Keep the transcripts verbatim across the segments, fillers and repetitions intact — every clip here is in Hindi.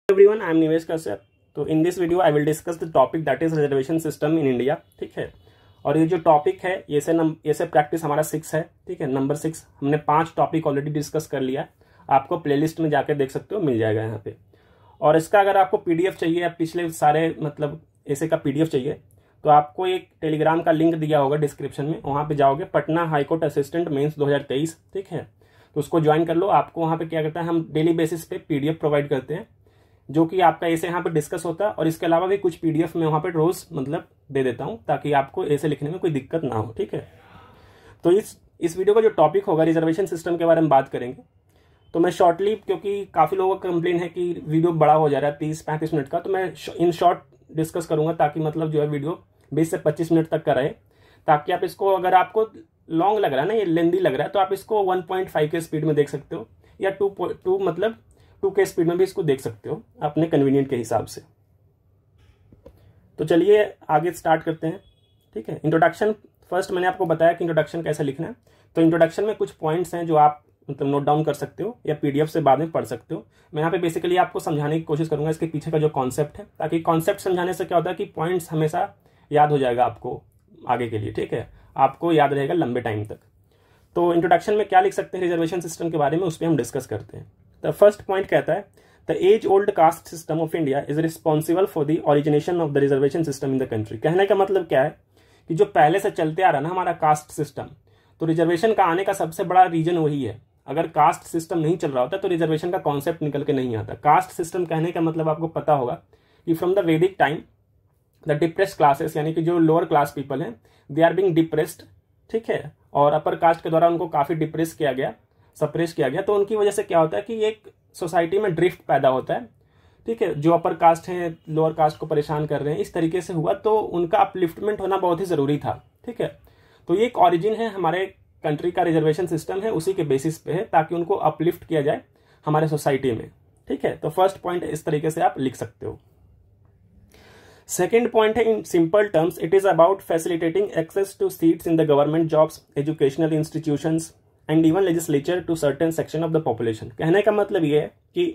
Everyone, I am Nivesh Kashyap. तो in this video I will discuss the topic that is reservation system in India. ठीक है, और ये जो टॉपिक है ये से नम ये से प्रैक्टिस हमारा सिक्स है। ठीक है, नंबर सिक्स। हमने पांच टॉपिक ऑलरेडी डिस्कस कर लिया। आपको प्लेलिस्ट में जाकर देख सकते हो, मिल जाएगा यहाँ पे। और इसका अगर आपको पीडीएफ चाहिए या पिछले सारे मतलब ऐसे का पीडीएफ चाहिए तो आपको एक टेलीग्राम का लिंक दिया होगा डिस्क्रिप्शन में, वहाँ पे जाओगे, पटना हाईकोर्ट असिस्टेंट मेंस दो हज़ार तेईस। ठीक है, तो उसको ज्वाइन कर लो। आपको वहाँ पे क्या करता है, हम डेली बेसिस पे पीडीएफ प्रोवाइड करते हैं जो कि आपका ऐसे यहाँ पे डिस्कस होता है, और इसके अलावा भी कुछ पीडीएफ में वहाँ पे रोज मतलब दे देता हूँ ताकि आपको ऐसे लिखने में कोई दिक्कत ना हो। ठीक है, तो इस इस वीडियो का जो टॉपिक होगा रिजर्वेशन सिस्टम के बारे में बात करेंगे। तो मैं शॉर्टली, क्योंकि काफ़ी लोगों का कंप्लेन है कि वीडियो बड़ा हो जा रहा है तीस पैंतीस मिनट का, तो मैं इन शॉर्ट डिस्कस करूँगा ताकि मतलब जो है वीडियो बीस से पच्चीस मिनट तक का रहे, ताकि आप इसको, अगर आपको लॉन्ग लग रहा है ना, ये लेंदी लग रहा है, तो आप इसको वन पॉइंट फाइव के स्पीड में देख सकते हो या टू टू मतलब टू के स्पीड में भी इसको देख सकते हो अपने कन्वीनियंट के हिसाब से। तो चलिए आगे स्टार्ट करते हैं। ठीक है, इंट्रोडक्शन फर्स्ट मैंने आपको बताया कि इंट्रोडक्शन कैसे लिखना है। तो इंट्रोडक्शन में कुछ पॉइंट्स हैं जो आप मतलब नोट डाउन कर सकते हो या पीडीएफ से बाद में पढ़ सकते हो। मैं यहाँ पे बेसिकली आपको समझाने की कोशिश करूंगा इसके पीछे का जो कॉन्सेप्ट है, ताकि कॉन्सेप्ट समझाने से क्या होता है कि पॉइंट्स हमेशा याद हो जाएगा आपको आगे के लिए। ठीक है, आपको याद रहेगा लंबे टाइम तक। तो इंट्रोडक्शन में क्या लिख सकते हैं रिजर्वेशन सिस्टम के बारे में, उस पर हम डिस्कस करते हैं। द फर्स्ट पॉइंट कहता है the age old caste system of India is responsible for the origination of the reservation system in the country. कहने का मतलब क्या है कि जो पहले से चलते आ रहा है ना हमारा कास्ट सिस्टम, तो रिजर्वेशन का आने का सबसे बड़ा रीजन वही है। अगर कास्ट सिस्टम नहीं चल रहा होता तो रिजर्वेशन का कॉन्सेप्ट निकल के नहीं आता। कास्ट सिस्टम कहने का मतलब आपको पता होगा कि from the Vedic time the depressed classes, यानी कि जो लोअर क्लास पीपल हैं, दे आर बीइंग डिप्रेस्ड। ठीक है, और अपर कास्ट के द्वारा उनको काफी डिप्रेस किया गया, सप्रेस किया गया। तो उनकी वजह से क्या होता है कि एक सोसाइटी में ड्रिफ्ट पैदा होता है। ठीक है, जो अपर कास्ट हैं लोअर कास्ट को परेशान कर रहे हैं, इस तरीके से हुआ, तो उनका अपलिफ्टमेंट होना बहुत ही जरूरी था। ठीक है, तो ये एक ऑरिजिन है हमारे कंट्री का, रिजर्वेशन सिस्टम है, उसी के बेसिस पे है ताकि उनको अपलिफ्ट किया जाए हमारे सोसाइटी में। ठीक है, तो फर्स्ट पॉइंट इस तरीके से आप लिख सकते हो। सेकेंड पॉइंट है, in simple terms it is about facilitating access to seats in the government jobs, educational institutions and even legislature to certain section of the population. कहने का मतलब ये है कि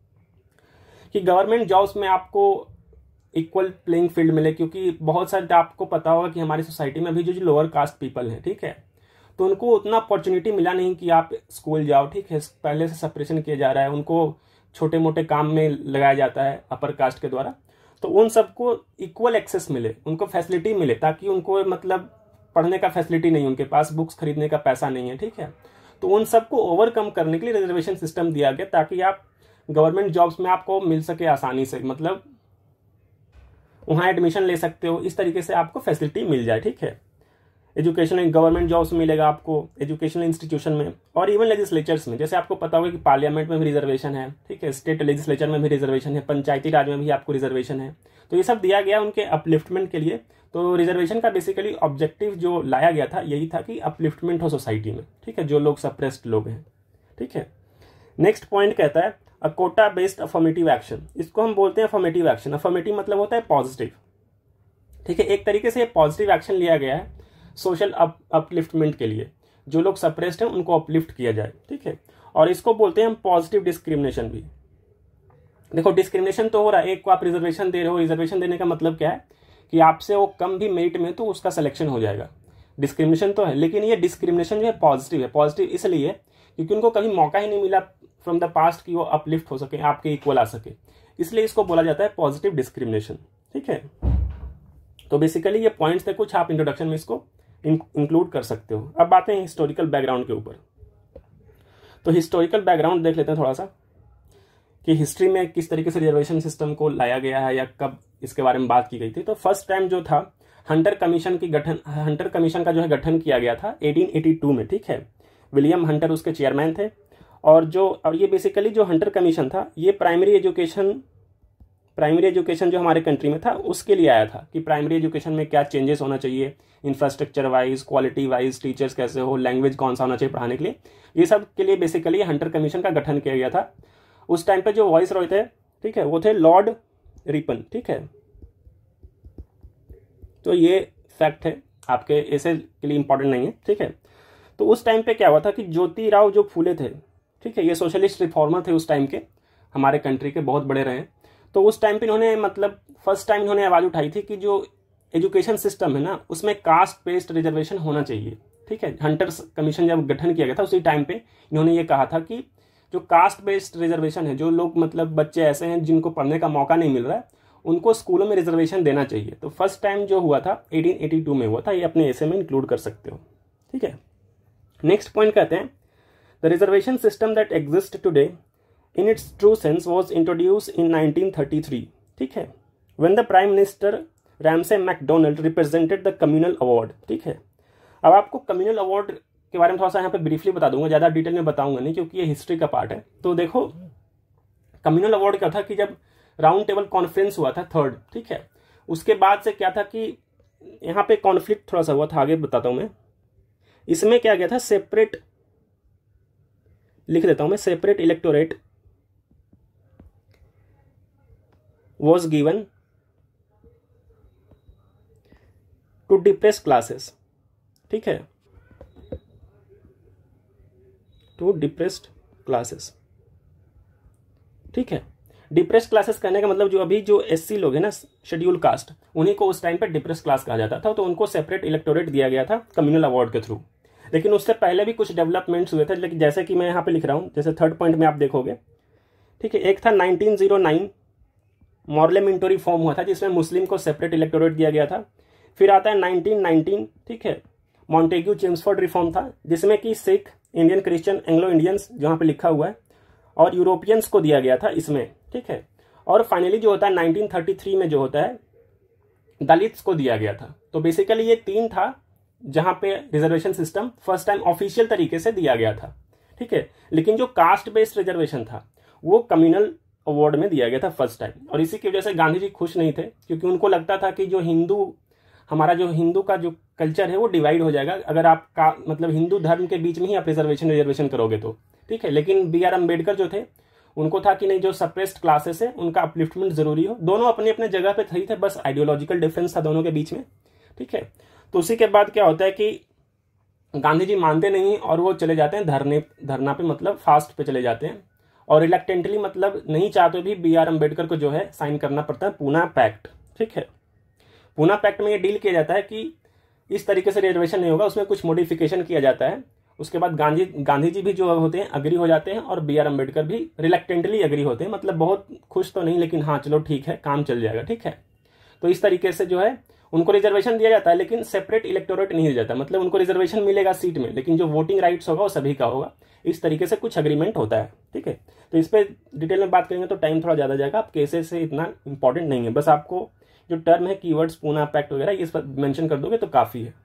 कि गवर्नमेंट जॉब्स में आपको इक्वल प्लेइंग फील्ड मिले, क्योंकि बहुत सारे आपको पता होगा कि हमारी सोसाइटी में अभी जो लोअर कास्ट पीपल हैं, ठीक है, तो उनको उतना अपॉर्चुनिटी मिला नहीं कि आप स्कूल जाओ। ठीक है, पहले से सप्रेशन किया जा रहा है, उनको छोटे मोटे काम में लगाया जाता है अपर कास्ट के द्वारा। तो उन सबको इक्वल एक्सेस मिले, उनको फैसिलिटी मिले, ताकि उनको मतलब पढ़ने का फैसिलिटी नहीं, उनके पास बुक्स खरीदने का पैसा नहीं है। ठीक है, तो उन सबको ओवरकम करने के लिए रिजर्वेशन सिस्टम दिया गया ताकि आप गवर्नमेंट जॉब्स में आपको मिल सके आसानी से, मतलब वहाँ एडमिशन ले सकते हो, इस तरीके से आपको फैसिलिटी मिल जाए। ठीक है, एजुकेशन गवर्नमेंट जॉब्स मिलेगा आपको एजुकेशनल इंस्टीट्यूशन में और इवन लेजिस्लेचर्स में। जैसे आपको पता होगा कि पार्लियामेंट में भी रिजर्वेशन है। ठीक है, स्टेट लेजिस्लेचर में भी रिजर्वेशन है, पंचायती राज में भी आपको रिजर्वेशन है। तो ये सब दिया गया उनके अपलिफ्टमेंट के लिए। तो रिजर्वेशन का बेसिकली ऑब्जेक्टिव जो लाया गया था यही था कि अपलिफ्टमेंट हो सोसाइटी में। ठीक है, जो लोग सप्रेस्ड लोग हैं। ठीक है, नेक्स्ट पॉइंट कहता है a quota based affirmative action. इसको हम बोलते हैं अफर्मेटिव एक्शन। अफर्मेटिव मतलब होता है पॉजिटिव। ठीक है, एक तरीके से पॉजिटिव एक्शन लिया गया है सोशल अपलिफ्टमेंट के लिए, जो लोग सप्रेस्ड हैं उनको अपलिफ्ट किया जाए। ठीक है, और इसको बोलते हैं हम पॉजिटिव डिस्क्रिमिनेशन भी। देखो, डिस्क्रिमिनेशन तो हो रहा है, एक को आप रिजर्वेशन दे रहे हो, रिजर्वेशन देने का मतलब क्या है कि आपसे वो कम भी मेरिट में तो उसका सिलेक्शन हो जाएगा। डिस्क्रिमिनेशन तो है, लेकिन ये डिस्क्रिमिनेशन जो है पॉजिटिव है। पॉजिटिव इसलिए क्योंकि उनको कभी मौका ही नहीं मिला फ्रॉम द पास्ट कि वो अपलिफ्ट हो सके, आपके इक्वल आ सके, इसलिए इसको बोला जाता है पॉजिटिव डिस्क्रिमिनेशन। ठीक है, तो बेसिकली ये पॉइंट्स थे कुछ, आप इंट्रोडक्शन में इसको इंक्लूड कर सकते हो। अब बातें हैं हिस्टोरिकल बैकग्राउंड के ऊपर। तो हिस्टोरिकल बैकग्राउंड देख लेते हैं थोड़ा सा कि हिस्ट्री में किस तरीके से रिजर्वेशन सिस्टम को लाया गया है या कब इसके बारे में बात की गई थी। तो फर्स्ट टाइम जो था हंटर कमीशन की गठन हंटर कमीशन का जो है गठन किया गया था अठारह सौ बयासी में। ठीक है, विलियम हंटर उसके चेयरमैन थे। और जो और ये बेसिकली जो हंटर कमीशन था ये प्राइमरी एजुकेशन प्राइमरी एजुकेशन जो हमारे कंट्री में था उसके लिए आया था कि प्राइमरी एजुकेशन में क्या चेंजेस होना चाहिए, infrastructure wise, quality wise, teachers कैसे हो, लैंग्वेज कौन सा होना चाहिए पढ़ाने के लिए, ये सब के लिए बेसिकली हंटर कमीशन का गठन किया गया था। उस टाइम पे जो वॉइस रॉय थे, ठीक है, वो थे लॉर्ड रिपन। ठीक है, तो ये फैक्ट है, आपके ऐसे के लिए इंपॉर्टेंट नहीं है। ठीक है, तो उस टाइम पे क्या हुआ था कि ज्योतिराव जो फूले थे, ठीक है, ये सोशलिस्ट रिफॉर्मर थे उस टाइम के, हमारे कंट्री के बहुत बड़े रहे। तो उस टाइम पे इन्होंने मतलब फर्स्ट टाइम इन्होंने आवाज़ उठाई थी कि जो एजुकेशन सिस्टम है ना उसमें कास्ट बेस्ड रिजर्वेशन होना चाहिए। ठीक है, हंटर्स कमीशन जब गठन किया गया था उसी टाइम पे इन्होंने ये कहा था कि जो कास्ट बेस्ड रिजर्वेशन है, जो लोग मतलब बच्चे ऐसे हैं जिनको पढ़ने का मौका नहीं मिल रहा है, उनको स्कूलों में रिजर्वेशन देना चाहिए। तो फर्स्ट टाइम जो हुआ था अठारह सौ बयासी में हुआ था, ये अपने एसे में इंक्लूड कर सकते हो। ठीक है, नेक्स्ट पॉइंट कहते हैं the reservation system that exist today in its true sense was introduce in nineteen thirty three. ठीक है, when the prime minister Ramsay MacDonald represented the communal award. ठीक है, अब आपको कम्युनल अवार्ड के बारे में थोड़ा सा यहाँ पे ब्रीफली बता दूंगा, ज़्यादा डिटेल में बताऊंगा नहीं क्योंकि ये हिस्ट्री का पार्ट है। तो देखो कम्युनल अवार्ड क्या था कि जब राउंड टेबल कॉन्फ्रेंस हुआ था थर्ड, ठीक है, उसके बाद से क्या था कि यहाँ पे कॉन्फ्लिक्ट थोड़ा सा हुआ था, आगे बताता हूँ मैं। इसमें क्या गया था, सेपरेट लिख देता हूँ मैं, separate electorate was given to depress classes. ठीक है, टू डिप्रेस्ड क्लासेस। ठीक है, डिप्रेस्ड क्लासेस कहने का मतलब जो अभी जो एससी लोग हैं ना, शेड्यूल कास्ट, उन्हीं को उस टाइम पे डिप्रेस्ड क्लास कहा जाता था। तो उनको सेपरेट इलेक्टोरेट दिया गया था कम्युनल अवार्ड के थ्रू। लेकिन उससे पहले भी कुछ डेवलपमेंट्स हुए थे, लेकिन जैसे कि मैं यहाँ पे लिख रहा हूँ, जैसे थर्ड पॉइंट में आप देखोगे। ठीक है, एक था nineteen zero nine Morley Minto reform हुआ था जिसमें मुस्लिम को सेपरेट इलेक्टोरेट दिया गया था। फिर आता है नाइनटीन नाइनटीन, ठीक है, मॉन्टेग्यू चेम्सफोर्ड रिफॉर्म था जिसमें कि Sikh, Indian Christian, Anglo Indians जहाँ पे लिखा हुआ है, और यूरोपियंस को दिया गया था इसमें। ठीक है, और फाइनली जो होता है नाइनटीन थर्टी थ्री में जो होता है दलित्स को दिया गया था। तो बेसिकली ये तीन था जहाँ पे reservation system first time official तरीके से दिया गया था। ठीक है, लेकिन जो कास्ट बेस्ड रिजर्वेशन था वो कम्युनल अवार्ड में दिया गया था फर्स्ट टाइम। और इसी की वजह से गांधी जी खुश नहीं थे क्योंकि उनको लगता था कि जो हिंदू, हमारा जो हिंदू का जो कल्चर है वो डिवाइड हो जाएगा अगर आप का मतलब हिंदू धर्म के बीच में ही आप रिजर्वेशन रिजर्वेशन करोगे तो। ठीक है, लेकिन बी आर अम्बेडकर जो थे उनको था कि नहीं, जो सप्रेस्ड क्लासेस है उनका अपलिफ्टमेंट जरूरी हो। दोनों अपने अपने जगह पे सही थे, बस आइडियोलॉजिकल डिफरेंस था दोनों के बीच में। ठीक है, तो उसी के बाद क्या होता है कि गांधी जी मानते नहीं और वो चले जाते हैं धरने धरना पे, मतलब फास्ट पे चले जाते हैं, और रिलेक्टेंटली मतलब नहीं चाहते भी बी आर अम्बेडकर को जो है साइन करना पड़ता है पूना पैक्ट। ठीक है, पूना पैक्ट में ये डील किया जाता है कि इस तरीके से रिजर्वेशन नहीं होगा, उसमें कुछ मॉडिफिकेशन किया जाता है। उसके बाद गांधी गांधी जी भी जो होते हैं अग्री हो जाते हैं और बी आर अम्बेडकर भी रिलेक्टेंटली अग्री होते हैं, मतलब बहुत खुश तो नहीं लेकिन हाँ चलो ठीक है काम चल जाएगा। ठीक है, तो इस तरीके से जो है उनको रिजर्वेशन दिया जाता है, लेकिन सेपरेट इलेक्टोरेट नहीं दिया जाता, मतलब उनको रिजर्वेशन मिलेगा सीट में, लेकिन जो वोटिंग राइट्स होगा वो सभी का होगा। इस तरीके से कुछ अग्रीमेंट होता है। ठीक है, तो इस पर डिटेल में बात करेंगे तो टाइम थोड़ा ज़्यादा जाएगा, आप केसेस से इतना इंपॉर्टेंट नहीं है, बस आपको जो टर्म है कीवर्ड्स पूना पैक्ट वगैरह इस पर मेंशन कर दोगे तो काफ़ी है।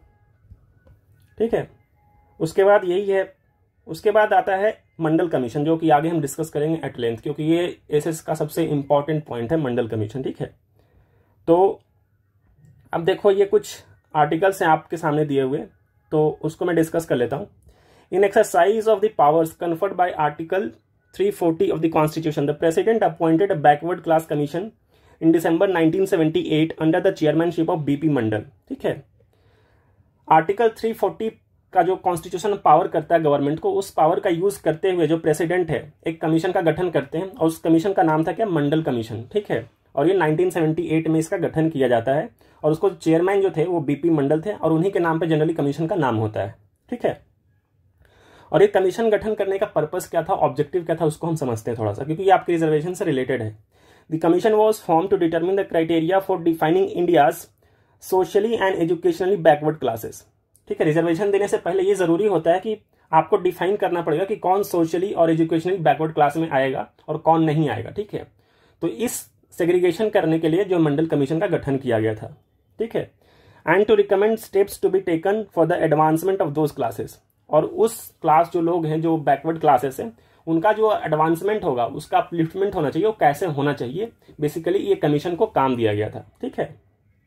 ठीक है, उसके बाद यही है। उसके बाद आता है मंडल कमीशन, जो कि आगे हम डिस्कस करेंगे एट लेंथ, क्योंकि ये एसएस का सबसे इंपॉर्टेंट पॉइंट है मंडल कमीशन। ठीक है, तो अब देखो ये कुछ आर्टिकल्स हैं आपके सामने दिए हुए, तो उसको मैं डिस्कस कर लेता हूं। In exercise of the powers conferred by article three forty of the constitution the president appointed a backward class commission in December nineteen seventy eight under the chairmanship of B P Mandal. ठीक है, आर्टिकल थ्री फोर्टी का जो कॉन्स्टिट्यूशन पावर करता है गवर्नमेंट को, उस पावर का यूज करते हुए जो प्रेसिडेंट है एक कमीशन का गठन करते हैं, और उस कमीशन का नाम था क्या, मंडल कमीशन। ठीक है, और ये नाइनटीन सेवेंटी एट में इसका गठन किया जाता है, और उसको चेयरमैन जो थे वो बीपी मंडल थे, और उन्हीं के नाम पे जनरली कमीशन का नाम होता है। ठीक है, और ये कमीशन गठन करने का पर्पस क्या था, ऑब्जेक्टिव क्या था, उसको हम समझते हैं थोड़ा सा, क्योंकि ये आपके रिजर्वेशन से रिलेटेड है। The commission was form to determine the criteria for defining India's socially and educationally backward classes. ठीक है, रिजर्वेशन देने से पहले ये जरूरी होता है कि आपको डिफाइन करना पड़ेगा कि कौन सोशली और एजुकेशनली बैकवर्ड क्लास में आएगा और कौन नहीं आएगा। ठीक है, तो इस सेग्रीगेशन करने के लिए जो मंडल कमीशन का गठन किया गया था। ठीक है, and to recommend steps to be taken for the advancement of those classes, और उस क्लास जो लोग हैं जो बैकवर्ड क्लासेस हैं उनका जो एडवांसमेंट होगा, उसका अपलिफ्टमेंट होना चाहिए, वो कैसे होना चाहिए, बेसिकली ये कमीशन को काम दिया गया था। ठीक है,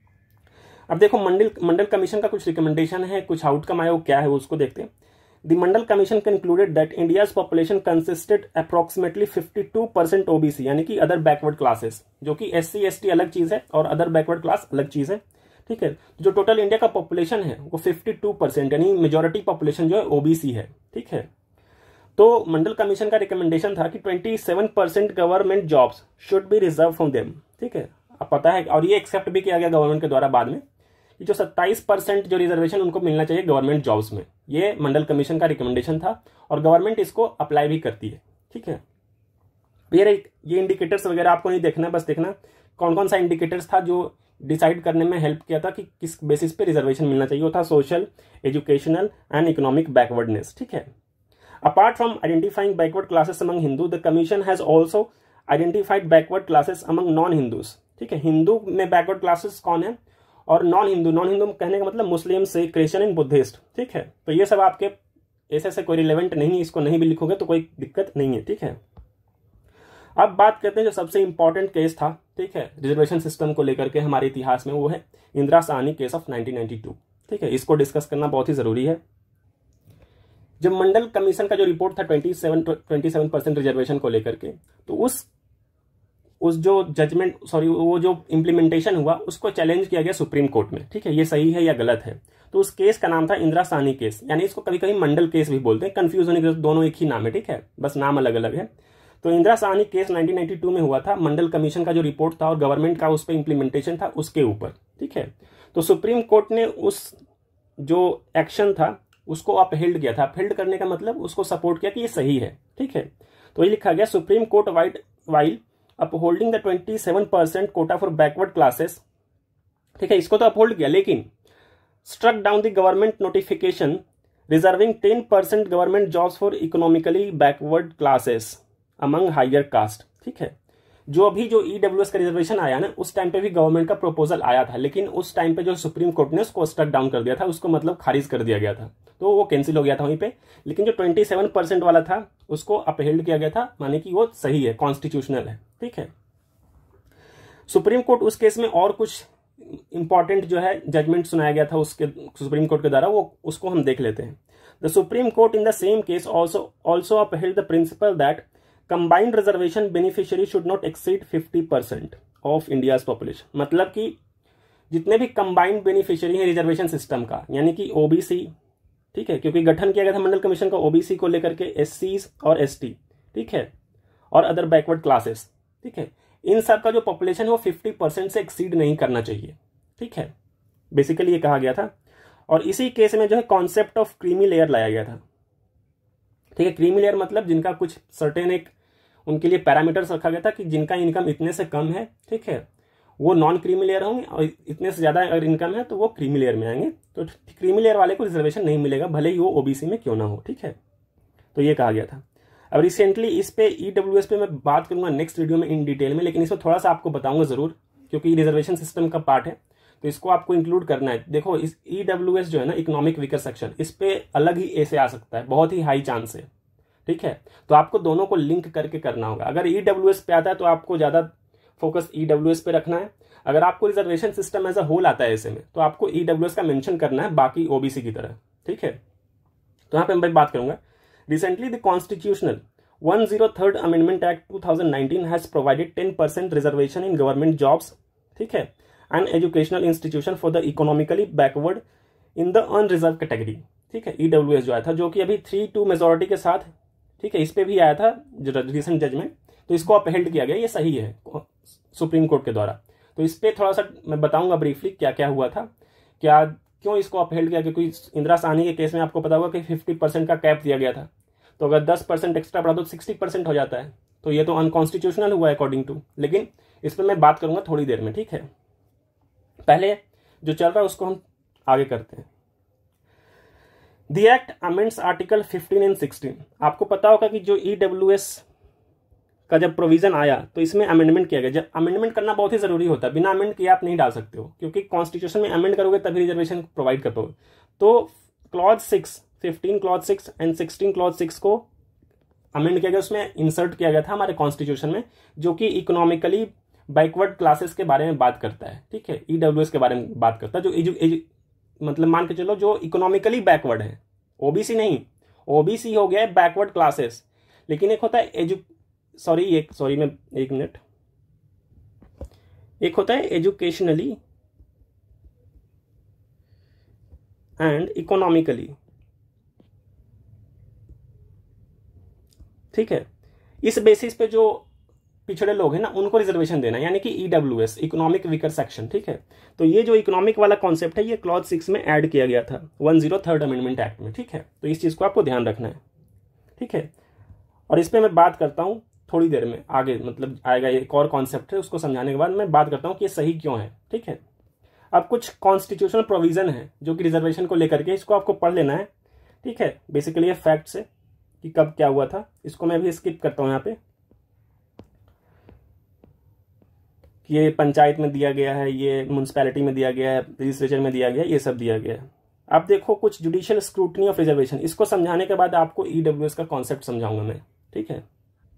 अब देखो मंडल मंडल कमीशन का कुछ रिकमेंडेशन है, कुछ आउटकम आया वो क्या है वो उसको देखते हैं। The Mandal commission concluded that India's population consisted approximately fifty two percent OBC, यानी कि अदर बैकवर्ड क्लासेस, जो कि एससी एसटी अलग चीज है और अदर बैकवर्ड क्लास अलग चीज है। ठीक है, जो टोटल इंडिया का पॉपुलेशन है वो फिफ्टी टू परसेंट यानी मेजोरिटी पॉपुलेशन जो है ओबीसी है। ठीक है, तो मंडल कमीशन का रिकमेंडेशन था कि सत्ताईस percent government jobs should be reserve from them, ठीक है। अब पता है, और ये एक्सेप्ट भी किया गया गवर्नमेंट के द्वारा बाद में कि जो सत्ताईस परसेंट जो रिजर्वेशन उनको मिलना चाहिए गवर्नमेंट जॉब्स में, ये मंडल कमीशन का रिकमेंडेशन था और गवर्नमेंट इसको अप्लाई भी करती है, ठीक है। ये ये इंडिकेटर्स वगैरह आपको नहीं देखना, बस देखना कौन कौन सा इंडिकेटर्स था जो डिसाइड करने में हेल्प किया था कि किस बेसिस पे रिजर्वेशन मिलना चाहिए। वो था social, educational and economic backwardness, ठीक है। Apart from identifying backward classes among Hindu, the commission has also identified backward classes among non Hindus, ठीक है। हिंदू में बैकवर्ड क्लासेस कौन है और नॉन हिंदू, नॉन हिंदू कहने का मतलब मुस्लिम से क्रिश्चियन एंड बुद्धिस्ट, ठीक है। तो ये सब आपके ऐसे से कोई रिलेवेंट नहीं है, इसको नहीं भी लिखोगे तो कोई दिक्कत नहीं है, ठीक है। अब बात करते हैं जो सबसे इंपॉर्टेंट केस था, ठीक है, रिजर्वेशन सिस्टम को लेकर के हमारे इतिहास में, वो है Indira Sawhney case of nineteen ninety two, ठीक है। इसको डिस्कस करना बहुत ही जरूरी है। जब मंडल कमीशन का जो रिपोर्ट था सत्ताईस परसेंट रिजर्वेशन को लेकर के, तो उस उस जो जजमेंट सॉरी वो जो इम्प्लीमेंटेशन हुआ उसको चैलेंज किया गया सुप्रीम कोर्ट में, ठीक है। ये सही है या गलत है। तो उस केस का नाम था इंदिरा साहनी केस, यानी इसको कभी कभी मंडल केस भी बोलते हैं, कंफ्यूज होने के दोनों एक ही नाम है, ठीक है, बस नाम अलग अलग है। तो Indira Sawhney case nineteen ninety two में हुआ था, मंडल कमीशन का जो रिपोर्ट था और गवर्नमेंट का उस पर इम्प्लीमेंटेशन था उसके ऊपर, ठीक है। तो सुप्रीम कोर्ट ने उस जो एक्शन था उसको अपहेल्ड किया था। अपहेल्ड करने का मतलब उसको सपोर्ट किया कि ये सही है, ठीक है। तो ये लिखा गया, supreme court wide while upholding the सत्ताईस percent quota for backward classes, ठीक है, इसको तो अपहोल्ड किया, लेकिन struck down the government notification reserving ten percent government jobs for economically backward classes among higher caste, ठीक है। जो अभी जो ईडब्ल्यूएस का रिजर्वेशन आया ना, उस टाइम पे भी गवर्नमेंट का प्रपोजल आया था, लेकिन उस टाइम पे जो सुप्रीम कोर्ट ने उसको स्ट्रक डाउन कर दिया था, उसको मतलब खारिज कर दिया गया था, तो वो कैंसिल हो गया था वहीं पे। लेकिन जो सत्ताईस परसेंट वाला था उसको अपहेल्ड किया गया था, माने कि वो सही है, कॉन्स्टिट्यूशनल है, ठीक है। सुप्रीम कोर्ट उस केस में और कुछ इंपॉर्टेंट जो है जजमेंट सुनाया गया था उसके सुप्रीम कोर्ट के द्वारा, वो उसको हम देख लेते हैं। The supreme court in the same case also also upheld the principle that combined reservation beneficiary should not exceed fifty percent of India's population. मतलब कि जितने भी कंबाइंड बेनिफिशियरी है रिजर्वेशन सिस्टम का, यानी कि ओबीसी, ठीक है, क्योंकि गठन किया गया था मंडल कमीशन का ओबीसी को लेकर के, एससी और एसटी, ठीक है, और अदर बैकवर्ड क्लासेस, ठीक है, इन सब का जो पॉपुलेशन है वो फिफ्टी परसेंट से एक्सीड नहीं करना चाहिए, ठीक है, बेसिकली ये कहा गया था। और इसी केस में जो है कॉन्सेप्ट ऑफ क्रीमी लेयर लाया गया था, ठीक है। क्रीमी लेयर मतलब जिनका कुछ सर्टेन एक उनके लिए पैरामीटर्स रखा गया था कि जिनका इनकम इतने से कम है, ठीक है, वो नॉन क्रीमी लेयर होंगे, और इतने से ज्यादा अगर इनकम है तो वो क्रीमी लेयर में आएंगे। तो क्रीमी लेयर वाले को रिजर्वेशन नहीं मिलेगा, भले ही वो ओबीसी में क्यों ना हो, ठीक है। तो ये कहा गया था। अब रिसेंटली इस पे ईडब्ल्यूएस पे मैं बात करूंगा नेक्स्ट वीडियो में इन डिटेल में, लेकिन इसमें थोड़ा सा आपको बताऊंगा जरूर, क्योंकि रिजर्वेशन सिस्टम का पार्ट है, तो इसको आपको इंक्लूड करना है। देखो, इस ईडब्ल्यूएस जो है ना, इकोनॉमिक वीकर सेक्शन, इस पे अलग ही ए से आ सकता है, बहुत ही हाई चांस है, ठीक है। तो आपको दोनों को लिंक करके करना होगा। अगर ईडब्ल्यूएस पे आता है तो आपको ज्यादा फोकस ईडब्ल्यूएस पे रखना है। अगर आपको reservation system as a whole आता है ऐसे में, तो आपको ईडब्ल्यूएस का मेंशन करना है, बाकी ओबीसी की तरह, ठीक है। तो यहाँ पे मैं बात करूंगा, recently the constitutional one zero third amendment act two thousand nineteen has provided ten percent reservation in government jobs, ठीक है, and educational institution for the economically backward in the unreserve category, ठीक है। ईडब्ल्यूएस जो आया था, जो कि अभी थ्री टू मेजोरिटी के साथ, ठीक है, इस पे भी आया था रिसेंट जजमेंट, तो इसको अपहेल्ड किया गया, ये सही है सुप्रीम कोर्ट के द्वारा। तो इस पे थोड़ा सा मैं बताऊंगा ब्रीफली क्या क्या हुआ था, क्या क्यों इसको अपहेल्ड किया, क्योंकि इंदिरा साहनी के केस में आपको पता होगा कि फिफ्टी परसेंट का कैप दिया गया था, तो अगर दस परसेंट एक्स्ट्रा बढ़ा तो सिक्सटी परसेंट हो जाता है, तो ये तो अनकॉन्स्टिट्यूशनल हुआ है अकॉर्डिंग टू। लेकिन इस पर मैं बात करूंगा थोड़ी देर में, ठीक है। पहले जो चल रहा है उसको हम आगे करते हैं। The act amends article fifteen and sixteen. आपको पता होगा कि जो ईडब्ल्यूएस का जब प्रोविजन आया तो इसमें अमेंडमेंट किया गया। जब अमेंडमेंट करना बहुत ही जरूरी होता है, बिना अमेंड किए आप नहीं डाल सकते हो, क्योंकि कॉन्स्टिट्यूशन में अमेंड करोगे तभी रिजर्वेशन प्रोवाइड कर पाओगे। तो clause six fifteen clause six and sixteen clause six को अमेंड किया गया, उसमें इंसर्ट किया गया था हमारे कॉन्स्टिट्यूशन में, जो कि इकोनॉमिकली बैकवर्ड क्लासेस के बारे में बात करता है, ठीक है, ईडब्ल्यूएस के बारे में बात करता है, जो एजु, एजु, मतलब मान के चलो जो इकोनॉमिकली बैकवर्ड है, ओबीसी नहीं, ओबीसी हो गया है बैकवर्ड क्लासेस। लेकिन एक होता है एजु सॉरी एक सॉरी मैं एक मिनट एक होता है एजुकेशनली एंड इकोनॉमिकली ठीक है। इस बेसिस पे जो पिछड़े लोग हैं ना उनको रिजर्वेशन देना, यानी कि ईडब्ल्यूएस, इकोनॉमिक वीकर सेक्शन, ठीक है। तो ये जो इकोनॉमिक वाला कॉन्सेप्ट है ये क्लॉज सिक्स में ऐड किया गया था one zero third amendment act में, ठीक है। तो इस चीज को आपको ध्यान रखना है, ठीक है। और इस पर मैं बात करता हूँ थोड़ी देर में आगे, मतलब आएगा एक और कॉन्सेप्ट है, उसको समझाने के बाद मैं बात करता हूँ कि ये सही क्यों है, ठीक है। अब कुछ कॉन्स्टिट्यूशनल प्रोविजन है जो कि रिजर्वेशन को लेकर के, इसको आपको पढ़ लेना है, ठीक है। बेसिकली ये फैक्ट्स है कि कब क्या हुआ था, इसको मैं भी स्किप करता हूँ यहाँ पे। ये पंचायत में दिया गया है, ये म्यूनसिपैलिटी में दिया गया है, लेजिस्लेचर में दिया गया है, ये सब दिया गया है। अब देखो कुछ जुडिशियल स्क्रूटनी ऑफ रिजर्वेशन, इसको समझाने के बाद आपको ईडब्ल्यूएस का कॉन्सेप्ट समझाऊंगा मैं, ठीक है।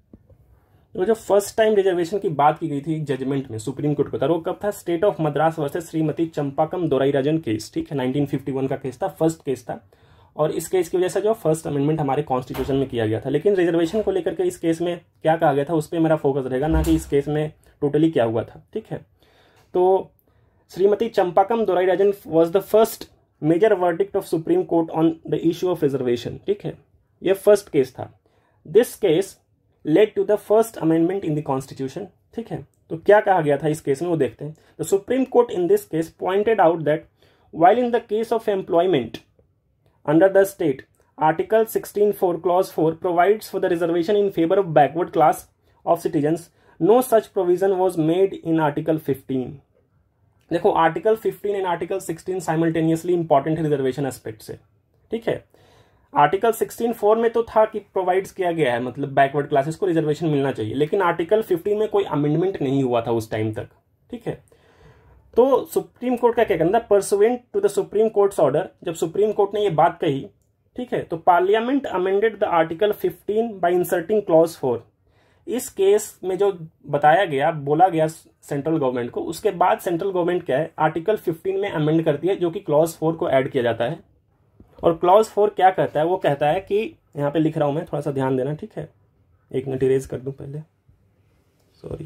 तो जो फर्स्ट टाइम रिजर्वेशन की बात की गई थी जजमेंट में सुप्रीम कोर्ट का, वो कब था? State of Madras versus Shrimati Champakam Dorairajan case, ठीक है, नाइनटीन फिफ्टी वन का केस था, फर्स्ट केस था। और इस केस की वजह से जो फर्स्ट अमेंडमेंट हमारे कॉन्स्टिट्यूशन में किया गया था। लेकिन रिजर्वेशन को लेकर के इस केस में क्या कहा गया था उस पर मेरा फोकस रहेगा, ना कि इस केस में टोटली क्या हुआ था, ठीक है। तो Shrimati Champakam Dorairajan was the first major verdict of supreme court on the issue of reservation, ठीक है। यह फर्स्ट केस था। This case led to the first amendment in the constitution, ठीक है। तो क्या कहा गया था इस केस में वो देखते हैं। The supreme court in this case pointed out that while in the case of employment under the state, Article sixteen four Clause four provides for the reservation in favor of backward class of citizens. No such provision was made in Article fifteen. देखो Article fifteen and Article sixteen simultaneously important है रिजर्वेशन एस्पेक्ट से, ठीक है। आर्टिकल सिक्सटीन फोर में तो था कि प्रोवाइड्स किया गया है, मतलब बैकवर्ड क्लासेस को रिजर्वेशन मिलना चाहिए, लेकिन आर्टिकल फिफ्टीन में कोई अमेंडमेंट नहीं हुआ था उस टाइम तक, ठीक है। तो सुप्रीम कोर्ट का क्या कहना, pursuant to the supreme court's order, जब सुप्रीम कोर्ट ने ये बात कही, ठीक है, तो parliament amended the article fifteen by inserting clause four. इस केस में जो बताया गया, बोला गया सेंट्रल गवर्नमेंट को, उसके बाद सेंट्रल गवर्नमेंट क्या है, आर्टिकल फिफ्टीन में अमेंड करती है, जो कि क्लॉज फोर को ऐड किया जाता है। और क्लॉज फोर क्या कहता है, वो कहता है कि यहाँ पे लिख रहा हूं मैं, थोड़ा सा ध्यान देना, ठीक है। एक मिनट इरेज कर दूं पहले, सॉरी,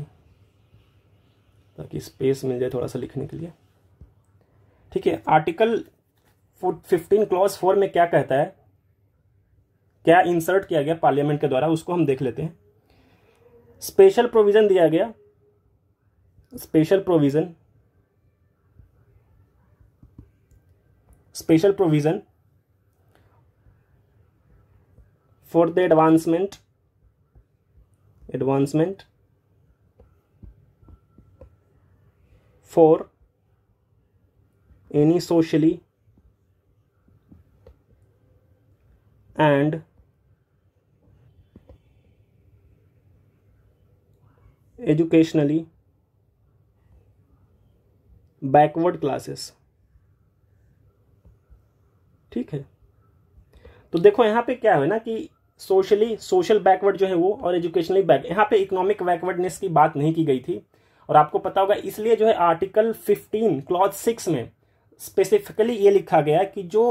ताकि स्पेस मिल जाए थोड़ा सा लिखने के लिए, ठीक है। आर्टिकल फिफ्टीन क्लॉज फोर में क्या कहता है, क्या इंसर्ट किया गया पार्लियामेंट के द्वारा, उसको हम देख लेते हैं। स्पेशल प्रोविजन दिया गया, special provision special provision for the advancement advancement for any socially and educationally backward classes, ठीक है। तो देखो यहाँ पे क्या है ना कि सोशली सोशल बैकवर्ड जो है वो, और एजुकेशनली बैक, यहाँ पे इकोनॉमिक बैकवर्डनेस की बात नहीं की गई थी, और आपको पता होगा इसलिए जो है आर्टिकल फिफ्टीन क्लॉज सिक्स में स्पेसिफिकली ये लिखा गया कि जो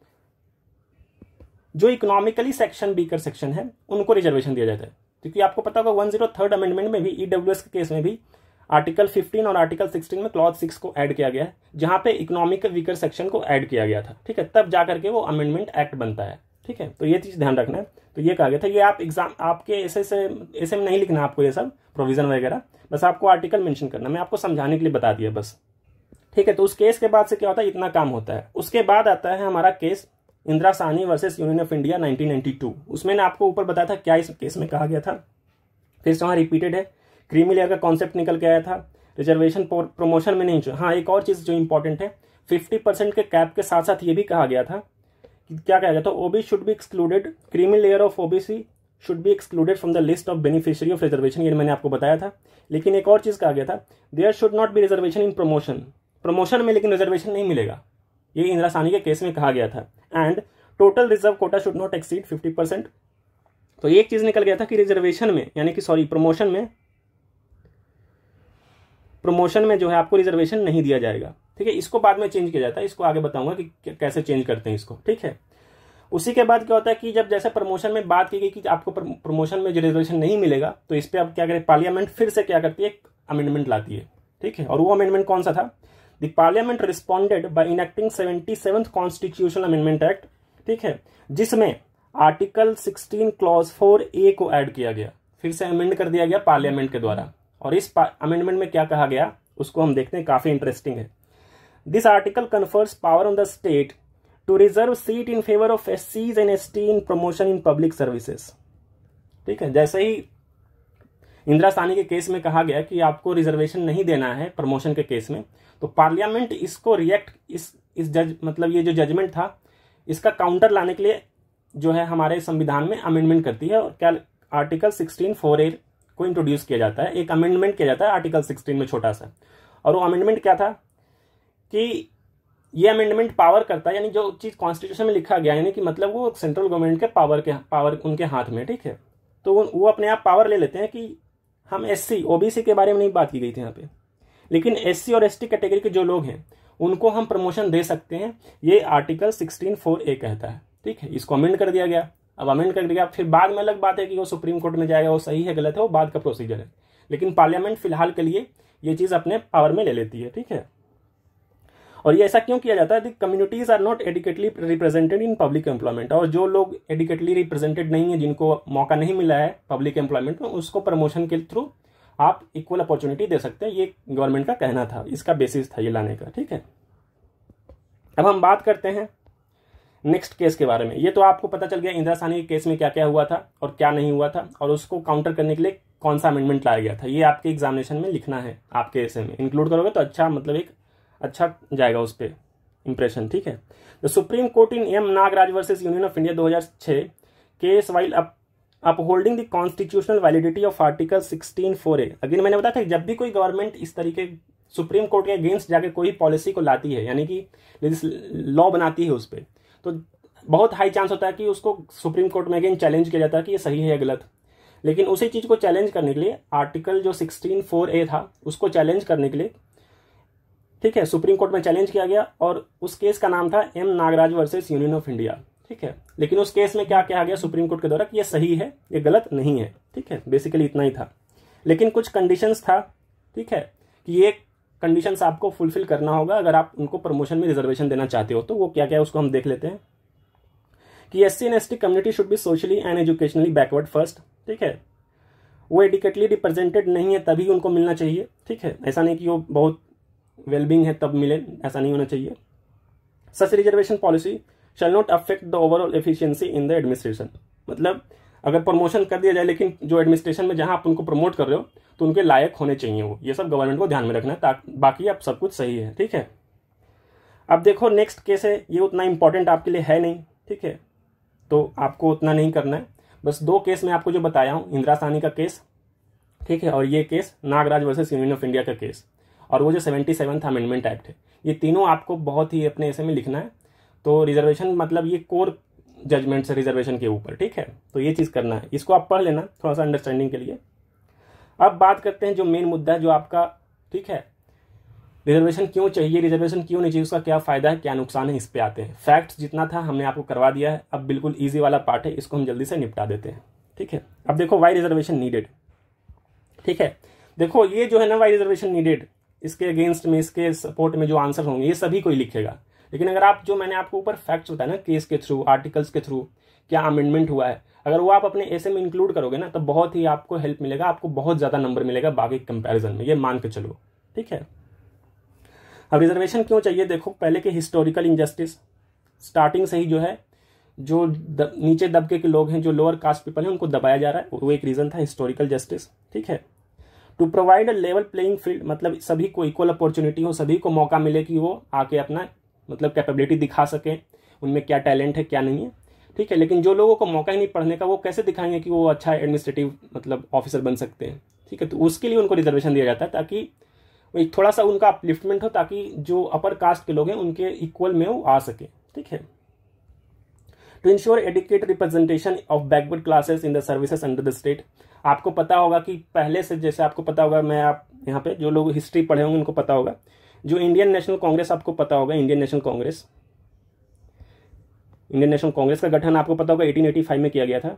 जो इकोनॉमिकली सेक्शन वीकर सेक्शन है उनको रिजर्वेशन दिया जाता है, क्योंकि आपको पता होगा वन जीरो थर्ड अमेंडमेंट में भी, ईडब्ल्यूएस के केस में भी आर्टिकल फिफ्टीन और आर्टिकल सिक्सटीन में क्लॉज सिक्स को ऐड किया गया है, जहां पे इकोनॉमिक वीकर सेक्शन को ऐड किया गया था, ठीक है। तब जाकर के वो अमेंडमेंट एक्ट बनता है, ठीक है। तो ये चीज ध्यान रखना है। तो ये कहा गया था, ये आप एग्जाम आपके ऐसे से ऐसे में नहीं लिखना आपको ये सब प्रोविजन वगैरह, बस आपको आर्टिकल मेंशन करना, मैं आपको समझाने के लिए बता दिया बस, ठीक है। तो उस केस के बाद से क्या होता है, इतना काम होता है। उसके बाद आता है हमारा case Indira Sawhney versus union of India nineteen ninety two. उसमें ने आपको ऊपर बताया था क्या इस केस में कहा गया था, फिर से वहां रिपीटेड है। क्रीमी लेयर का कॉन्सेप्ट निकल के आया था, रिजर्वेशन प्रमोशन में नहीं। हाँ, एक और चीज जो इंपॉर्टेंट है, फिफ्टी परसेंट के कैप के साथ साथ ये भी कहा गया था कि क्या कहा गया था, OBC should be excluded, creamy layer of OBC should be excluded from the list of beneficiary of reservation, ये मैंने आपको बताया था। लेकिन एक और चीज कहा गया था, there should not be reservation in promotion, promotion में लेकिन रिजर्वेशन नहीं मिलेगा, ये इंदिरा साहनी के केस में कहा गया था। And total reserve quota should not exceed fifty percent. तो एक चीज निकल गया था कि रिजर्वेशन में, यानी कि सॉरी प्रमोशन में प्रमोशन में जो है आपको रिजर्वेशन नहीं दिया जाएगा, ठीक है। इसको बाद में चेंज किया जाता है, इसको आगे बताऊंगा कि कैसे चेंज करते हैं इसको, ठीक है। उसी के बाद क्या होता है कि जब जैसे प्रमोशन में बात की गई कि आपको प्रमोशन में जो रिजर्वेशन नहीं मिलेगा, तो इस पे अब क्या करें, पार्लियामेंट फिर से क्या करती है, एक अमेंडमेंट लाती है, ठीक है। और वो अमेंडमेंट कौन सा था, the parliament responded by enacting seventy seventh constitutional amendment act, ठीक है, जिसमें article sixteen clause four A को ऐड किया गया, फिर से अमेंड कर दिया गया पार्लियामेंट के द्वारा। और इस अमेंडमेंट में क्या कहा गया उसको हम देखते हैं, काफी इंटरेस्टिंग है। This article confers power on the state to reserve seat in favour of S Cs and S T in promotion in public services. ठीक है, जैसे ही इंदिरा साहनी के केस में कहा गया कि आपको रिजर्वेशन नहीं देना है प्रमोशन के केस में, तो पार्लियामेंट इसको रिएक्ट इस इस जज मतलब ये जो जजमेंट था इसका काउंटर लाने के लिए जो है हमारे संविधान में अमेंडमेंट करती है और क्या आर्टिकल सिक्सटीन फोर ए को इंट्रोड्यूस किया जाता है, एक अमेंडमेंट किया जाता है आर्टिकल सिक्सटीन में छोटा सा। और वो अमेंडमेंट क्या था कि ये अमेंडमेंट पावर करता है, यानी जो चीज कॉन्स्टिट्यूशन में लिखा गया यानी कि मतलब वो सेंट्रल गवर्नमेंट के पावर के पावर उनके हाथ में। ठीक है, तो वो अपने आप पावर ले लेते हैं कि हम एससी ओबीसी के बारे में नहीं बात की गई थी यहाँ पे, लेकिन एससी और एसटी कैटेगरी के जो लोग हैं उनको हम प्रमोशन दे सकते हैं, ये आर्टिकल सिक्सटीन फोर ए कहता है। ठीक है, इसको अमेंड कर दिया गया। अब अमेंड कर दिया फिर बाद में अलग बात है कि वो सुप्रीम कोर्ट में जाएगा, वो सही है गलत है वो बाद का प्रोसीजर है, लेकिन पार्लियामेंट फिलहाल के लिए ये चीज अपने पावर में ले लेती है। ठीक है, और ये ऐसा क्यों किया जाता है? Communities are not adequately represented in public employment, और जो लोग एडिकेटली रिप्रेजेंटेड नहीं है, जिनको मौका नहीं मिला है पब्लिक एम्प्लॉयमेंट में, उसको प्रमोशन के थ्रू आप इक्वल अपॉर्चुनिटी दे सकते हैं। ये गवर्नमेंट का कहना था, इसका बेसिस था ये लाने का। ठीक है, अब हम बात करते हैं नेक्स्ट केस के बारे में। ये तो आपको पता चल गया इंदिरा साहनी के केस में क्या क्या हुआ था और क्या नहीं हुआ था, और उसको काउंटर करने के लिए कौन सा अमेंडमेंट लाया गया था। ये आपके एग्जामिनेशन में लिखना है, आपके एसे में इंक्लूड करोगे तो अच्छा, मतलब एक अच्छा जाएगा उस पर इंप्रेशन। ठीक है, the supreme court in M Nagaraj versus union of India दो हज़ार छह case while up upholding the constitutional validity of article sixteen four A. Again मैंने बताया था जब भी कोई गवर्नमेंट इस तरीके सुप्रीम कोर्ट के अगेंस्ट जाके कोई पॉलिसी को लाती है, यानी कि लॉ बनाती है उस पर, तो बहुत हाई चांस होता है कि उसको सुप्रीम कोर्ट में अगेन चैलेंज किया जाता है कि ये सही है या गलत। लेकिन उसी चीज को चैलेंज करने के लिए आर्टिकल जो सिक्सटीन फोर ए था उसको चैलेंज करने के लिए, ठीक है, सुप्रीम कोर्ट में चैलेंज किया गया और उस केस का नाम था M Nagaraj versus union of India. ठीक है, लेकिन उस केस में क्या कहा गया सुप्रीम कोर्ट के द्वारा कि ये सही है, ये गलत नहीं है। ठीक है, बेसिकली इतना ही था, लेकिन कुछ कंडीशंस था। ठीक है, कि ये कंडीशंस आपको फुलफिल करना होगा अगर आप उनको प्रमोशन में रिजर्वेशन देना चाहते हो। तो वो क्या क्या है उसको हम देख लेते हैं कि S C and S T community should be socially and educationally backward first. ठीक है, वो एडिकेटली रिप्रेजेंटेड नहीं है तभी उनको मिलना चाहिए। ठीक है, ऐसा नहीं कि वो बहुत वेलबींग है तब मिले, ऐसा नहीं होना चाहिए। Such reservation policy shall not affect the overall efficiency in the administration. मतलब अगर प्रमोशन कर दिया जाए लेकिन जो एडमिनिस्ट्रेशन में जहां आप उनको प्रमोट कर रहे हो तो उनके लायक होने चाहिए वो, ये सब गवर्नमेंट को ध्यान में रखना है, ताकि बाकी आप सब कुछ सही है। ठीक है, अब देखो नेक्स्ट केस है, ये उतना इंपॉर्टेंट आपके लिए है नहीं। ठीक है, तो आपको उतना नहीं करना है, बस दो केस मैं आपको जो बताया हूं, इंदिरा साहनी का केस, ठीक है, और ये case Nagaraj versus union of India का केस, और वो जो सेवेंटी सेवन्थ अमेंडमेंट एक्ट है, ये तीनों आपको बहुत ही अपने ऐसे में लिखना है। तो रिजर्वेशन मतलब ये कोर जजमेंट्स है रिजर्वेशन के ऊपर। ठीक है, तो ये चीज करना है, इसको आप पढ़ लेना थोड़ा सा अंडरस्टैंडिंग के लिए। अब बात करते हैं जो मेन मुद्दा है जो आपका, ठीक है, रिजर्वेशन क्यों चाहिए, रिजर्वेशन क्यों नहीं चाहिए, उसका क्या फायदा है क्या नुकसान है, इस पे आते हैं। फैक्ट्स जितना था हमने आपको करवा दिया है, अब बिल्कुल ईजी वाला पार्ट है, इसको हम जल्दी से निपटा देते हैं। ठीक है, अब देखो वाई रिजर्वेशन नीडेड। ठीक है, देखो ये जो है ना वाई रिजर्वेशन नीडेड, इसके अगेंस्ट में, इसके सपोर्ट में जो आंसर होंगे ये सभी कोई लिखेगा, लेकिन अगर आप जो मैंने आपको ऊपर फैक्ट्स बताया ना, केस के थ्रू, आर्टिकल्स के थ्रू क्या अमेंडमेंट हुआ है, अगर वो आप अपने ऐसे में इंक्लूड करोगे ना तो बहुत ही आपको हेल्प मिलेगा, आपको बहुत ज्यादा नंबर मिलेगा बाकी कंपैरिजन में, ये मान के चलो। ठीक है, अब रिजर्वेशन क्यों चाहिए, देखो पहले के हिस्टोरिकल इनजस्टिस, स्टार्टिंग से ही जो है जो द, नीचे दबके के लोग हैं, जो लोअर कास्ट पीपल हैं, उनको दबाया जा रहा है, वो एक रीजन था, हिस्टोरिकल जस्टिस। ठीक है, to provide a level playing field, मतलब सभी को इक्वल अपॉर्चुनिटी हो, सभी को मौका मिले कि वो आके अपना मतलब कैपेबिलिटी दिखा सके, उनमें क्या टैलेंट है क्या नहीं है। ठीक है, लेकिन जो लोगों को मौका ही नहीं पढ़ने का, वो कैसे दिखाएंगे कि वो अच्छा एडमिनिस्ट्रेटिव मतलब ऑफिसर बन सकते हैं। ठीक है, तो उसके लिए उनको रिजर्वेशन दिया जाता है ताकि एक थोड़ा सा उनका अपलिफ्टमेंट हो, ताकि जो अपर कास्ट के लोग हैं उनके इक्वल में वो आ सके। ठीक है, to ensure adequate representation of backward classes in the services under the state. आपको पता होगा कि पहले से, जैसे आपको पता होगा, मैं आप यहाँ पे जो लोग हिस्ट्री पढ़े होंगे उनको पता होगा, जो इंडियन नेशनल कांग्रेस आपको पता होगा, Indian National Congress Indian National Congress का गठन आपको पता होगा अठारह सौ पचासी में किया गया था,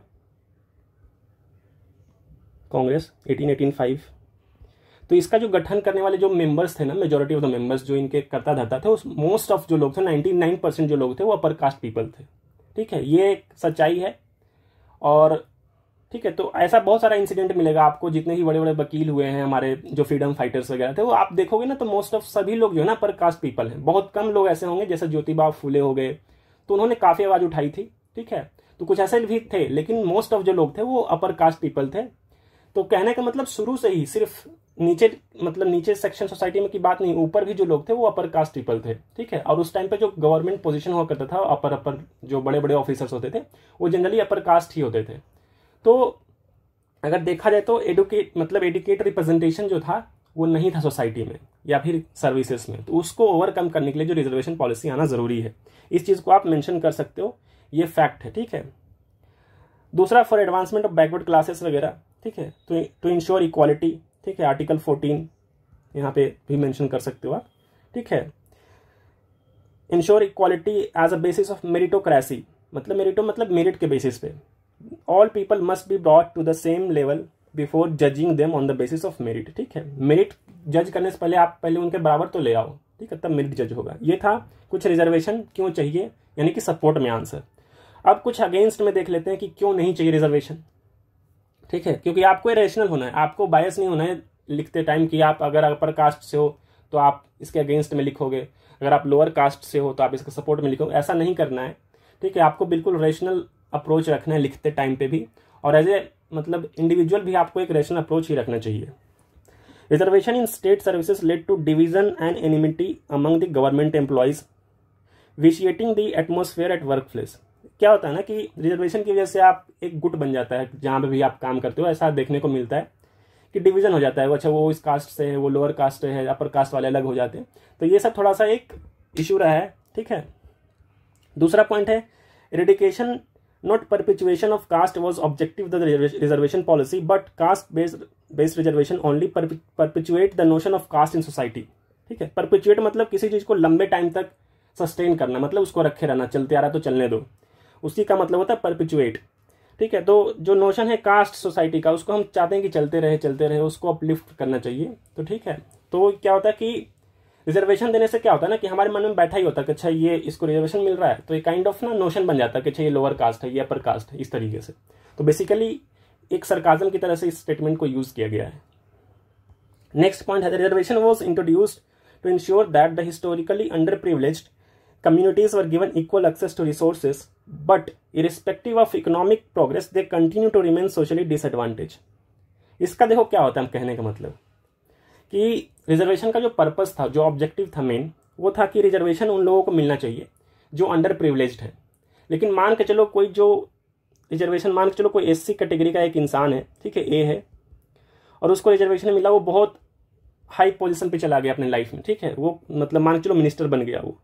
कांग्रेस अठारह सौ पचासी। तो इसका जो गठन करने वाले जो मेंबर्स थे ना, मेजोरिटी ऑफ द मेंबर्स जो इनके करता धरता थे, उस मोस्ट ऑफ जो लोग थे, निन्यानवे परसेंट जो लोग थे वो अपर कास्ट पीपल थे। ठीक है, ये एक सच्चाई है, और ठीक है, तो ऐसा बहुत सारा इंसिडेंट मिलेगा आपको। जितने ही बड़े बड़े वकील हुए हैं हमारे, जो फ्रीडम फाइटर्स वगैरह थे, वो आप देखोगे ना तो मोस्ट ऑफ सभी लोग जो है ना अपर कास्ट पीपल हैं। बहुत कम लोग ऐसे होंगे, जैसे ज्योतिबा फूले हो गए, तो उन्होंने काफी आवाज उठाई थी, ठीक है। तो कुछ ऐसे भी थे, लेकिन मोस्ट ऑफ जो लोग थे वो अपर कास्ट पीपल थे। तो कहने का मतलब शुरू से ही सिर्फ नीचे, मतलब नीचे सेक्शन सोसाइटी में की बात नहीं, ऊपर भी जो लोग थे वो अपर कास्ट पीपल थे, ठीक है। और उस टाइम पे जो गवर्नमेंट पोजीशन हुआ करता था, अपर अपर जो बड़े बड़े ऑफिसर्स होते थे वो जनरली अपर कास्ट ही होते थे। तो अगर देखा जाए तो एडुकेट मतलब एडुकेट रिप्रेजेंटेशन जो था वो नहीं था सोसाइटी में या फिर सर्विसेज में, तो उसको ओवरकम करने के लिए जो रिजर्वेशन पॉलिसी आना जरूरी है। इस चीज को आप मेंशन कर सकते हो, ये फैक्ट है, ठीक है। दूसरा, for advancement of backward classes वगैरह, ठीक है, तो टू इंश्योर इक्वालिटी, ठीक है, आर्टिकल फोर्टीन यहाँ पे भी मेंशन कर सकते हो आप, ठीक है। Ensure equality as a basis of meritocracy, मतलब मेरिटो मतलब मेरिट के बेसिस पे। All people must be brought to the same level before judging them on the basis of merit, ठीक है। मेरिट जज करने से पहले आप पहले उनके बराबर तो ले आओ, ठीक है, तब मेरिट जज होगा। ये था कुछ रिजर्वेशन क्यों चाहिए, यानी कि सपोर्ट में आंसर। अब कुछ अगेंस्ट में देख लेते हैं कि क्यों नहीं चाहिए रिजर्वेशन, ठीक है। क्योंकि आपको रेशनल होना है, आपको बायस नहीं होना है लिखते टाइम कि आप अगर अपर कास्ट से हो तो आप इसके अगेंस्ट में लिखोगे, अगर आप लोअर कास्ट से हो तो आप इसके सपोर्ट में लिखोगे। ऐसा नहीं करना है, ठीक है। आपको बिल्कुल रेशनल अप्रोच रखना है लिखते टाइम पे भी, और एज ए मतलब इंडिविजुअल भी आपको एक रेशनल अप्रोच ही रखना चाहिए। Reservation in state services led to division and enmity among the government employees, vitiating the atmosphere at work place. क्या होता है ना कि रिजर्वेशन की वजह से आप एक गुट बन जाता है, जहां पे भी आप काम करते हो ऐसा देखने को मिलता है कि डिवीजन हो जाता है। वो अच्छा वो इस कास्ट से है, वो लोअर कास्ट है, अपर कास्ट वाले अलग हो जाते हैं। तो ये सब थोड़ा सा एक इशू रहा है, ठीक है। दूसरा पॉइंट है, eradication not perpetuation of caste was objective the reservation policy, but caste based based reservation only perpetuate the notion of caste in society, ठीक है। परपिचुएट मतलब किसी चीज को लंबे टाइम तक सस्टेन करना, मतलब उसको रखे रहना, चलते आ रहा तो चलने दो, उसी का मतलब होता है परपिचुएट, ठीक है। तो जो नोशन है कास्ट सोसाइटी का, उसको हम चाहते हैं कि चलते रहे चलते रहे उसको अपलिफ्ट करना चाहिए, तो ठीक है। तो क्या होता है कि रिजर्वेशन देने से क्या होता है ना कि हमारे मन में बैठा ही होता है कि अच्छा ये इसको रिजर्वेशन मिल रहा है, तो ये काइंड ऑफ ना नोशन बन जाता है कि अच्छा ये लोअर कास्ट है, ये अपर कास्ट है, इस तरीके से। तो बेसिकली एक सरकाजम की तरह से इस स्टेटमेंट को यूज किया गया है। नेक्स्ट पॉइंट है, reservation was introduced to ensure that the historically underprivileged communities were given equal access to resources, but irrespective of economic progress they continue to remain socially disadvantaged। इसका देखो क्या होता है, हम कहने का मतलब कि रिजर्वेशन का जो पर्पस था, जो ऑब्जेक्टिव था मेन, वो था कि रिजर्वेशन उन लोगों को मिलना चाहिए जो अंडर प्रिविलेज्ड है। लेकिन मान के चलो कोई जो रिजर्वेशन, मान के चलो कोई एससी कैटेगरी का एक इंसान है, ठीक है, ए है, और उसको रिजर्वेशन मिला, वो बहुत हाई पोजीशन पे चला गया अपने लाइफ में, ठीक है। वो मतलब मान के चलो मिनिस्टर बन गया, वो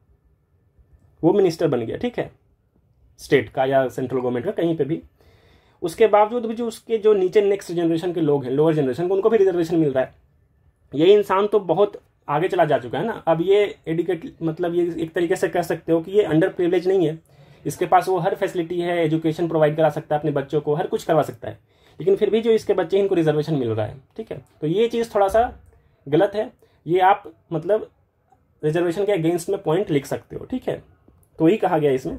वो मिनिस्टर बन गया, ठीक है, स्टेट का या सेंट्रल गवर्नमेंट का, कहीं पे भी। उसके बावजूद भी जो उसके जो नीचे नेक्स्ट जनरेशन के लोग हैं, लोअर जनरेशन को, उनको भी रिजर्वेशन मिल रहा है। ये इंसान तो बहुत आगे चला जा चुका है ना। अब ये एडुकेट मतलब ये एक तरीके से कह सकते हो कि ये अंडर प्रिविलेज नहीं है, इसके पास वो हर फैसिलिटी है, एजुकेशन प्रोवाइड करा सकता है अपने बच्चों को, हर कुछ करवा सकता है, लेकिन फिर भी जो इसके बच्चे इनको रिजर्वेशन मिल रहा है, ठीक है। तो ये चीज़ थोड़ा सा गलत है, ये आप मतलब रिजर्वेशन के अगेंस्ट में पॉइंट लिख सकते हो, ठीक है। तो ही कहा गया इसमें।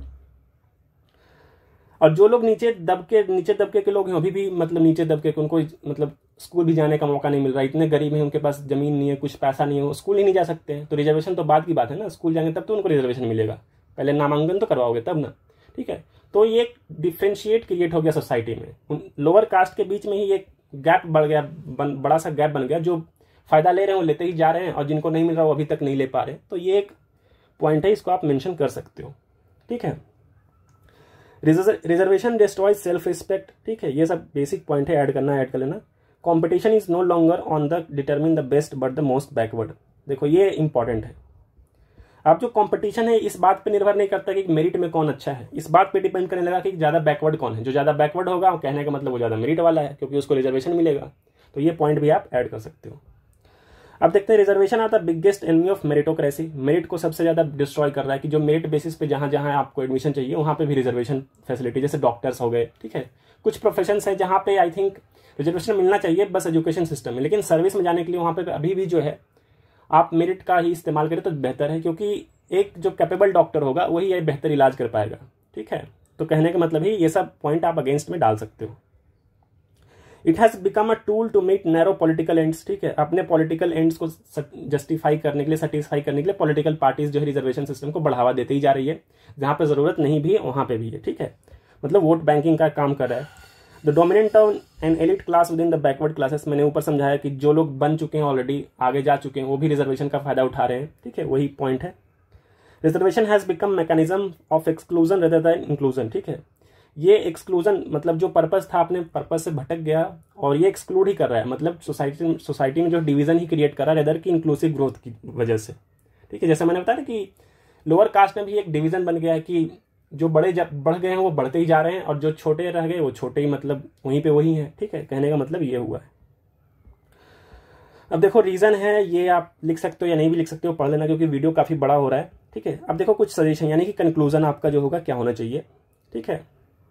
और जो लोग नीचे दबके नीचे दबके के लोग हैं, अभी भी मतलब नीचे दबके के, उनको मतलब स्कूल भी जाने का मौका नहीं मिल रहा, इतने गरीब हैं, उनके पास जमीन नहीं है, कुछ पैसा नहीं है, स्कूल ही नहीं जा सकते हैं। तो रिजर्वेशन तो बाद की बात है ना, स्कूल जाएंगे तब तो उनको रिजर्वेशन मिलेगा, पहले नामांकन तो करवाओगे तब ना, ठीक है। तो ये एक डिफ्रेंशिएट क्रिएट हो गया सोसाइटी में, लोअर कास्ट के बीच में ही एक गैप बढ़ गया, बड़ा सा गैप बन गया। जो फायदा ले रहे हैं वो लेते ही जा रहे हैं, और जिनको नहीं मिल रहा वो अभी तक नहीं ले पा रहे। तो ये एक पॉइंट है, इसको आप मेंशन कर सकते हो, ठीक है। रिजर्वेशन डिस्ट्रॉय सेल्फ रिस्पेक्ट, ठीक है, ये सब बेसिक पॉइंट है, ऐड करना है, ऐड कर लेना। Competition is no longer on the determine the best but the most backward. देखो ये इंपॉर्टेंट है। अब जो कंपटीशन है इस बात पे निर्भर नहीं करता कि मेरिट में कौन अच्छा है, इस बात पे डिपेंड करने लगा कि ज्यादा बैकवर्ड कौन है। जो ज्यादा बैकवर्ड होगा कहने का मतलब वो ज्यादा मेरिट वाला है, क्योंकि उसको रिजर्वेशन मिलेगा। तो ये पॉइंट भी आप ऐड कर सकते हो। अब देखते हैं, रिजर्वेशन आता biggest enemy of meritocracy. Merit को सबसे ज्यादा डिस्ट्रॉय कर रहा है कि जो मेरिट बेसिस पे जहां जहां आपको एडमिशन चाहिए वहां पे भी रिजर्वेशन फैसिलिटी, जैसे डॉक्टर्स हो गए, ठीक है। कुछ प्रोफेशंस है जहां पे आई थिंक रिजर्वेशन मिलना चाहिए बस एजुकेशन सिस्टम में, लेकिन सर्विस में जाने के लिए वहां पे अभी भी जो है आप मेरिट का ही इस्तेमाल करें तो बेहतर है, क्योंकि एक जो कैपेबल डॉक्टर होगा वही बेहतर इलाज कर पाएगा, ठीक है। तो कहने का मतलब ही ये सब पॉइंट आप अगेंस्ट में डाल सकते हो। It has become a tool to meet narrow political ends, ठीक है, अपने पॉलिटिकल एंड्स को जस्टिफाई करने के लिए, सेटिस्फाई करने के लिए पॉलिटिकल पार्टीज जो है रिजर्वेशन सिस्टम को बढ़ावा देते ही जा रही है, जहाँ पे ज़रूरत नहीं भी है वहाँ पे भी है, ठीक है, मतलब वोट बैंकिंग का काम कर रहा है। The dominant on an elite class within the backward classes, मैंने ऊपर समझाया कि जो लोग बन चुके हैं ऑलरेडी, आगे जा चुके हैं, वो भी रिजर्वेशन का फायदा उठा रहे हैं, ठीक है, वही पॉइंट है। Reservation has become mechanism of exclusion rather than inclusion, ठीक है, ये एक्सक्लूजन मतलब जो पर्पस था अपने पर्पस से भटक गया और ये एक्सक्लूड ही कर रहा है, मतलब सोसाइटी सोसाइटी में जो डिवीजन ही क्रिएट कर रहा है रेदर की इंक्लूसिव ग्रोथ की वजह से, ठीक है। जैसे मैंने बताया ना कि लोअर कास्ट में भी एक डिवीजन बन गया है कि जो बड़े बढ़ गए हैं वो बढ़ते ही जा रहे हैं और जो छोटे रह गए वो छोटे ही मतलब वहीं पे वही हैं, ठीक है, कहने का मतलब ये हुआ है। अब देखो रीज़न है, ये आप लिख सकते हो या नहीं भी लिख सकते हो, पढ़ लेना क्योंकि वीडियो काफ़ी बड़ा हो रहा है, ठीक है। अब देखो कुछ सजेशन यानी कि कंक्लूजन आपका जो होगा क्या होना चाहिए, ठीक है।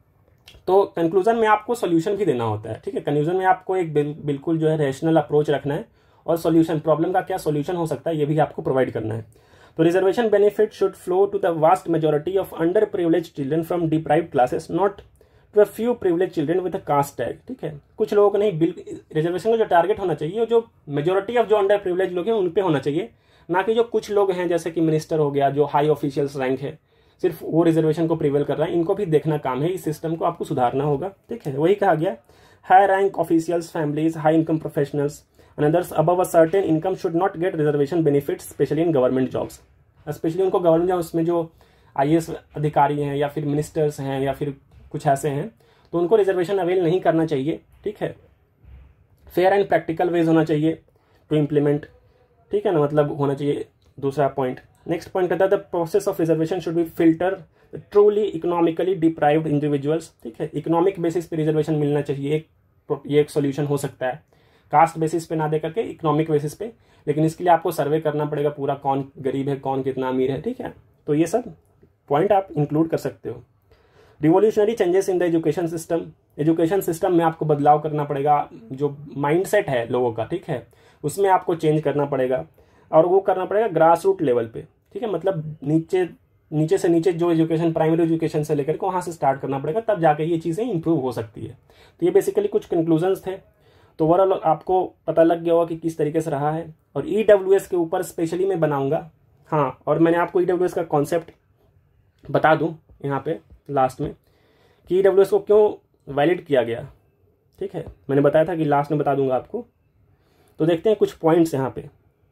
तो कंक्लूजन में आपको सॉल्यूशन भी देना होता है, ठीक है। कंक्लूजन में आपको एक बिल, बिल्कुल जो है रैशनल अप्रोच रखना है और सॉल्यूशन, प्रॉब्लम का क्या सॉल्यूशन हो सकता है ये भी आपको प्रोवाइड करना है। तो reservation benefit should flow to the vast majority of underprivileged children from deprived classes, not to a few privilege children with a caste tag, ठीक है। कुछ लोगों को नहीं, रिजर्वेशन का जो टारगेट होना चाहिए जो मेजोरिटी ऑफ जो अंडर प्रिविलेज लोग हैं उन पे होना चाहिए, ना कि जो कुछ लोग हैं जैसे कि मिनिस्टर हो गया, जो हाई ऑफिशियल्स रैंक है, सिर्फ वो रिजर्वेशन को प्रिवेल कर रहा है। इनको भी देखना काम है, इस सिस्टम को आपको सुधारना होगा, ठीक है। वही कहा गया, high rank officials, families, high income professionals and others above a certain income should not get reservation benefits, specially in government jobs. Specially उनको गवर्नमेंट जॉब्स में जो आई ए एस अधिकारी हैं या फिर मिनिस्टर्स हैं या फिर कुछ ऐसे हैं, तो उनको रिजर्वेशन अवेल नहीं करना चाहिए, ठीक है। फेयर एंड प्रैक्टिकल वेज होना चाहिए टू इम्प्लीमेंट, ठीक है ना, मतलब होना चाहिए। दूसरा पॉइंट, नेक्स्ट पॉइंट कहता है the process of reservation should be filter truly economically deprived individuals, ठीक है। इकोनॉमिक बेसिस पे रिजर्वेशन मिलना चाहिए, एक ये एक सोल्यूशन हो सकता है, कास्ट बेसिस पे ना दे करके इकोनॉमिक बेसिस पे, लेकिन इसके लिए आपको सर्वे करना पड़ेगा पूरा, कौन गरीब है कौन कितना अमीर है, ठीक है। तो ये सब पॉइंट आप इंक्लूड कर सकते हो। Revolutionary changes in the education system, education system में आपको बदलाव करना पड़ेगा, जो माइंडसेट है लोगों का, ठीक है, उसमें आपको चेंज करना पड़ेगा और वो करना पड़ेगा ग्रास रूट लेवल पे, ठीक है, मतलब नीचे नीचे से नीचे जो एजुकेशन, प्राइमरी एजुकेशन से लेकर के वहाँ से स्टार्ट करना पड़ेगा, तब जाके ये चीज़ें इंप्रूव हो सकती है। तो ये बेसिकली कुछ कंक्लूजन्स थे। तो ओवरऑल आपको पता लग गया होगा कि किस तरीके से रहा है, और ई डब्ल्यू एस के ऊपर स्पेशली मैं बनाऊंगा, हाँ। और मैंने आपको ई डब्ल्यू एस का कॉन्सेप्ट बता दूं यहाँ पे लास्ट में कि ई डब्ल्यू एस को क्यों वैलिड किया गया, ठीक है, मैंने बताया था कि लास्ट में बता दूंगा आपको। तो देखते हैं कुछ पॉइंट्स यहाँ पे,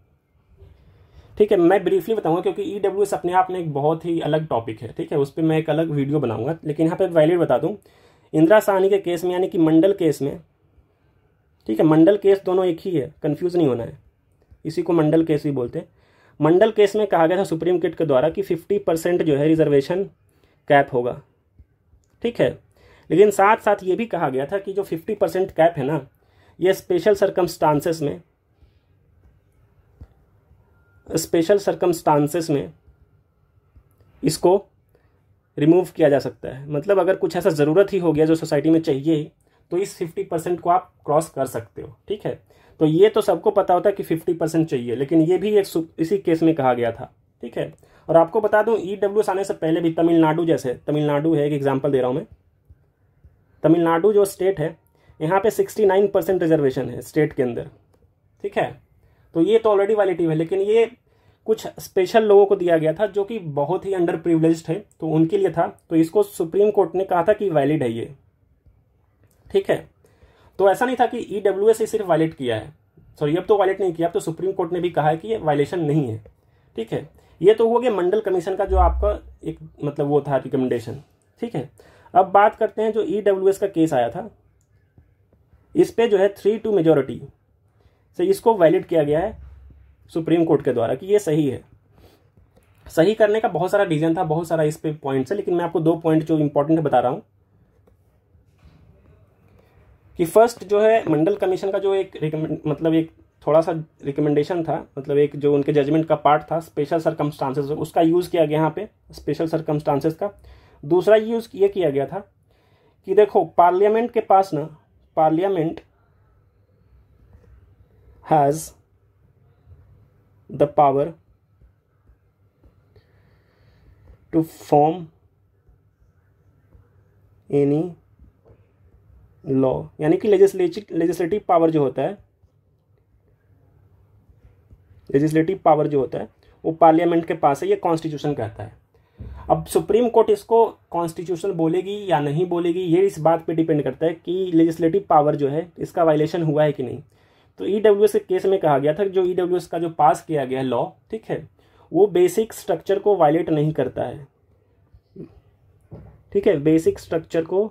ठीक है। मैं ब्रीफली बताऊंगा क्योंकि ई डब्ल्यू एस अपने आप में एक बहुत ही अलग टॉपिक है, ठीक है, उस पर मैं एक अलग वीडियो बनाऊंगा, लेकिन यहाँ पे वैलिड बता दूं। इंदिरा साहनी के केस में यानी कि मंडल केस में, ठीक है, मंडल केस दोनों एक ही है, कंफ्यूज नहीं होना है, इसी को मंडल केस भी बोलते हैं। मंडल केस में कहा गया था सुप्रीम कोर्ट के द्वारा कि फिफ्टी परसेंट जो है रिजर्वेशन कैप होगा, ठीक है, लेकिन साथ साथ ये भी कहा गया था कि जो फिफ्टी परसेंट कैप है ना, ये स्पेशल सर्कमस्टांसेस में स्पेशल सर्कमस्टांसेस में इसको रिमूव किया जा सकता है। मतलब अगर कुछ ऐसा ज़रूरत ही हो गया जो सोसाइटी में चाहिए ही, तो इस फिफ्टी परसेंट को आप क्रॉस कर सकते हो, ठीक है। तो ये तो सबको पता होता है कि फिफ्टी परसेंट चाहिए, लेकिन ये भी एक इसी केस में कहा गया था, ठीक है। और आपको बता दूं ई डब्ल्यू एस आने से पहले भी तमिलनाडु, जैसे तमिलनाडु है, एक एग्जांपल दे रहा हूं मैं, तमिलनाडु जो स्टेट है यहाँ पे सिक्सटी नाइन परसेंट रिजर्वेशन है स्टेट के अंदर, ठीक है। तो ये तो ऑलरेडी वैलिडिटी है, लेकिन ये कुछ स्पेशल लोगों को दिया गया था जो कि बहुत ही अंडर प्रिविलेज्ड है, तो उनके लिए था। तो इसको सुप्रीम कोर्ट ने कहा था कि वैलिड है ये, ठीक है। तो ऐसा नहीं था कि ई डब्ल्यू एस सिर्फ वैलिड किया है, सॉरी अब तो वैलिड नहीं किया, अब तो सुप्रीम कोर्ट ने भी कहा है कि ये वायलेशन नहीं है, ठीक है। ये तो हो गया मंडल कमीशन का जो आपका एक मतलब वो था रिकमेंडेशन, ठीक है। अब बात करते हैं जो ई डब्ल्यू एस का केस आया था, इस पे जो है थ्री टू मेजोरिटी से इसको वैलिड किया गया है सुप्रीम कोर्ट के द्वारा कि ये सही है। सही करने का बहुत सारा रीजन था, बहुत सारा इस पे पॉइंट्स है, लेकिन मैं आपको दो पॉइंट जो इंपॉर्टेंट बता रहा हूं कि फर्स्ट जो है मंडल कमीशन का जो एक मतलब एक थोड़ा सा रिकमेंडेशन था, मतलब एक जो उनके जजमेंट का पार्ट था स्पेशल सर्कमस्टांसेस, उसका यूज़ किया गया यहाँ पे स्पेशल सर्कमस्टांसेस का। दूसरा यूज़ ये किया गया था कि देखो पार्लियामेंट के पास ना, parliament has the power to form any law, यानी कि लेजिस्लेटिव लेजिस्लेटिव पावर जो होता है, लेजिस्लेटिव पावर जो होता है वो पार्लियामेंट के पास है, ये कॉन्स्टिट्यूशन कहता है। अब सुप्रीम कोर्ट इसको कॉन्स्टिट्यूशन बोलेगी या नहीं बोलेगी, ये इस बात पे डिपेंड करता है कि लेजिस्लेटिव पावर जो है इसका वायलेशन हुआ है कि नहीं। तो ईडब्ल्यूएस के केस में कहा गया था कि जो ईडब्ल्यूएस का जो पास किया गया है लॉ, ठीक है, वो बेसिक स्ट्रक्चर को वायलेट नहीं करता है, ठीक है, बेसिक स्ट्रक्चर को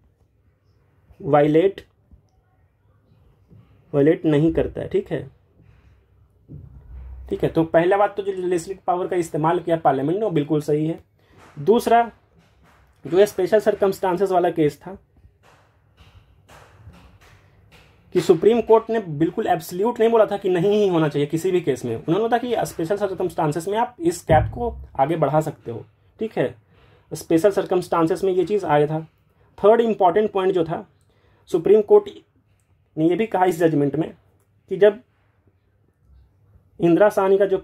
वायलेट वायलेट नहीं करता है, ठीक है, ठीक है। तो पहला बात तो जो लेजिस्लेटिव पावर का इस्तेमाल किया पार्लियामेंट ने वो बिल्कुल सही है। दूसरा, जो स्पेशल सर्कमस्टांसेस वाला केस था कि सुप्रीम कोर्ट ने बिल्कुल एब्सोल्यूट नहीं बोला था कि नहीं ही होना चाहिए किसी भी केस में, उन्होंने बोला कि स्पेशल सर्कमस्टांसेस में आप इस कैप को आगे बढ़ा सकते हो, ठीक है, स्पेशल सर्कमस्टांसेस में ये चीज़ आया था। थर्ड इंपॉर्टेंट पॉइंट जो था, सुप्रीम कोर्ट ने ये भी कहा इस जजमेंट में कि जब इंदिरा साहनी का जो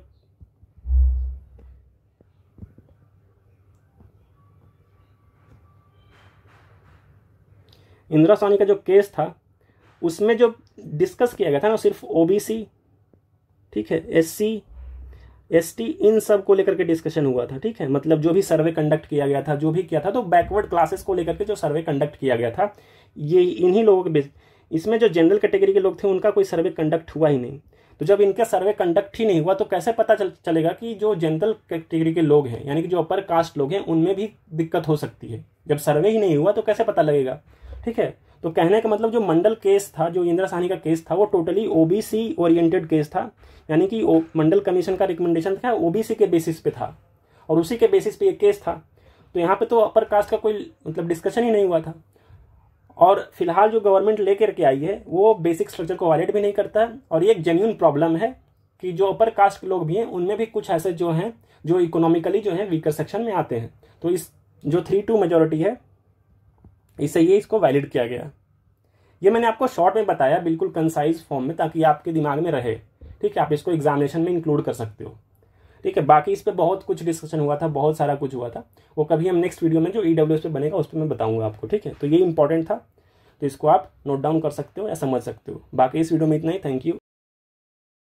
इंदिरा साहनी का जो केस था उसमें जो डिस्कस किया गया था ना सिर्फ ओबीसी, ठीक है, एससी एसटी, इन सब को लेकर के डिस्कशन हुआ था, ठीक है, मतलब जो भी सर्वे कंडक्ट किया गया था, जो भी किया था, तो बैकवर्ड क्लासेस को लेकर के जो सर्वे कंडक्ट किया गया था ये इन्हीं लोगों के बेस, इसमें जो जनरल कैटेगरी के लोग थे उनका कोई सर्वे कंडक्ट हुआ ही नहीं। तो जब इनका सर्वे कंडक्ट ही नहीं हुआ तो कैसे पता चल चलेगा कि जो जनरल कैटेगरी के लोग हैं, यानी कि जो अपर कास्ट लोग हैं, उनमें भी दिक्कत हो सकती है। जब सर्वे ही नहीं हुआ तो कैसे पता लगेगा, ठीक है। तो कहने का मतलब जो मंडल केस था, जो इंदिरा साहनी का केस था, वो टोटली ओबीसी ओरिएंटेड केस था, यानी कि मंडल कमीशन का रिकमेंडेशन था ओबीसी के बेसिस पे था और उसी के बेसिस पे ये केस था। तो यहाँ पे तो अपर कास्ट का कोई मतलब डिस्कशन ही नहीं हुआ था। और फिलहाल जो गवर्नमेंट लेकर के आई है वो बेसिक स्ट्रक्चर को वायलेट भी नहीं करता है, और ये एक जेन्युइन प्रॉब्लम है कि जो अपर कास्ट के लोग भी हैं उनमें भी कुछ ऐसे जो हैं जो इकोनॉमिकली जो है वीकर सेक्शन में आते हैं। तो इस जो थ्री टू मेजोरिटी है इससे ये इसको वैलिड किया गया। ये मैंने आपको शॉर्ट में बताया बिल्कुल कंसाइज फॉर्म में, ताकि आपके दिमाग में रहे, ठीक है, आप इसको एग्जामिनेशन में इंक्लूड कर सकते हो, ठीक है। बाकी इस पे बहुत कुछ डिस्कशन हुआ था, बहुत सारा कुछ हुआ था, वो कभी हम नेक्स्ट वीडियो में जो ईडब्ल्यूएस पे बनेगा उस पर मैं बताऊंगा आपको, ठीक है। तो ये इंपॉर्टेंट था, तो इसको आप नोट डाउन कर सकते हो या समझ सकते हो। बाकी इस वीडियो में इतना ही, थैंक यू।